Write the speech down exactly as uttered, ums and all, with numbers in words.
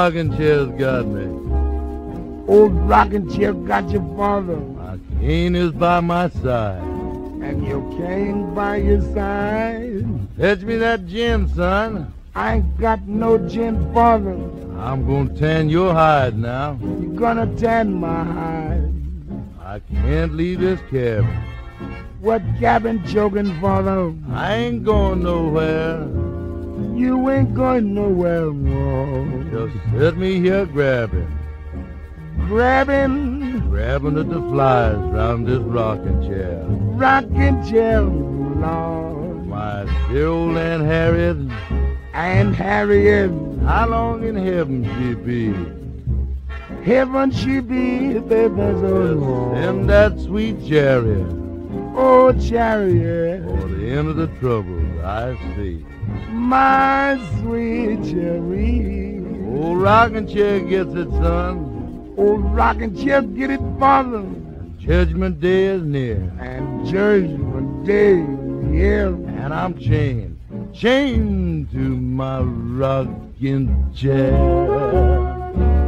rocking chair's got me. Old rocking chair got your father. My cane is by my side. And your cane by your side. Fetch me that gin, son. I ain't got no gin, father. I'm gonna tan your hide now. You're gonna tan my hide. I can't leave this cabin. What cabin joking, father? I ain't going nowhere. You ain't going nowhere, no. Just set me here grabbing. Grabbing? Grabbing at the flies round this rocking chair. Rocking chair, Lord. My dear old Aunt Harriet. Aunt Harriet. How long in heaven she be? Heaven she be, baby, so long. Send that sweet chariot. Oh, chariot. For the end of the troubles I see. My sweet chariot. Old rocking chair gets it, son. Old rocking chair get it, father. Judgment day is near. And judgment day is here. And I'm chained, chained to my rocking chair.